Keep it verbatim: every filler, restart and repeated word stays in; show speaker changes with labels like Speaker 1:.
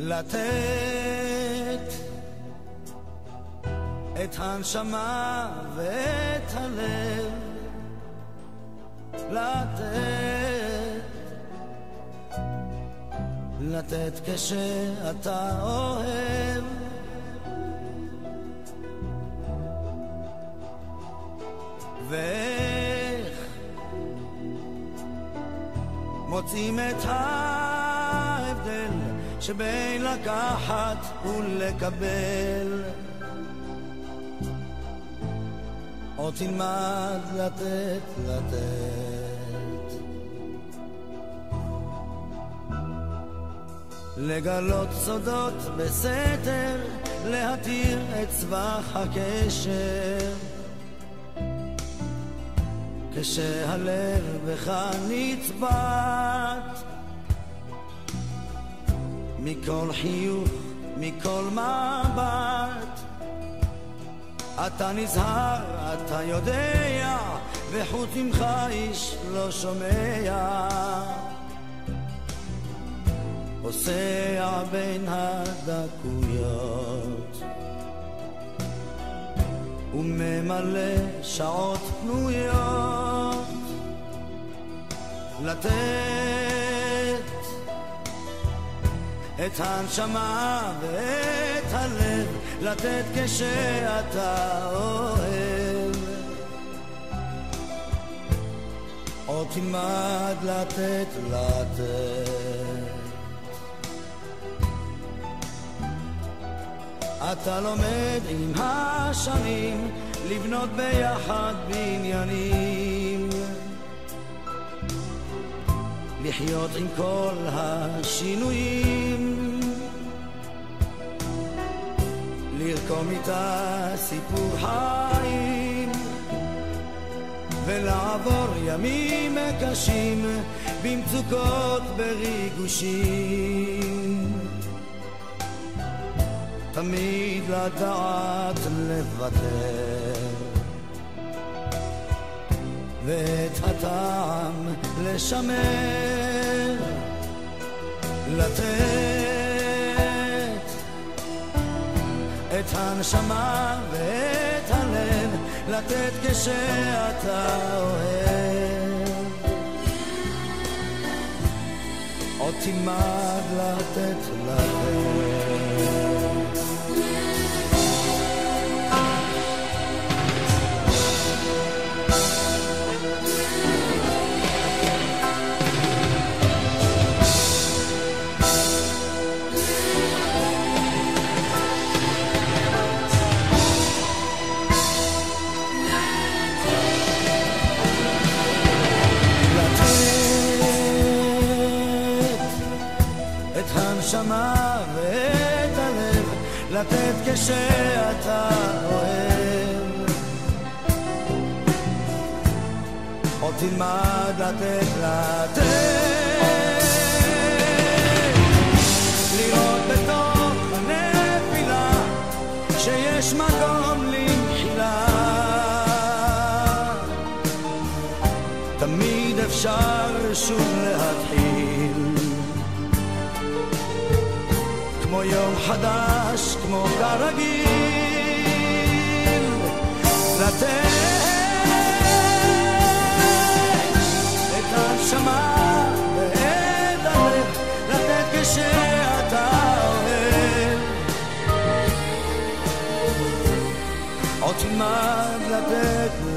Speaker 1: לתת את הנשמה ואת הלב, לתת, לתת כשאתה אוהב, ואיך מוצאים את ההבדל שבין לקחת ולקבל, או תלמד לתת, לתת, לגלות סודות בסתר, להתיר את צבח הקשר, כשהלב בך נצבט, מכל חיוך, מכל מבט, אתה נזהר, אתה יודע, וחוץ ממך איש לא שומע, פוסע בין הדקויות וממלא שעות פנויות, לתת את הנשמה ואת הלב, לתת כשאתה אוהב, או תלמד לתת, לתת. אתה לומד עם השנים לבנות ביחד בניינים, לחיות עם כל השינויים, לרקום איתה סיפור חיים, ולעבור ימים קשים במצוקות בריגושים, תמיד לדעת לוותר, ואת הטעם לשמר, לתת את הנשמה ואת הלב, לתת כשאתה אוהב, עוד תלמד לתת, לתת. הנשמה ואת הלב, לתת כשאתה אוהב, עוד תלמד לתת, לתת, לראות בתוך הנפילה שיש מקום למחילה, תמיד אפשר שוב להתחיל, כמו יום חדש, כמו כרגיל, לתת את הנשמה ואת הלב, לתת כשאתה אוהב, עוד תלמד לתת,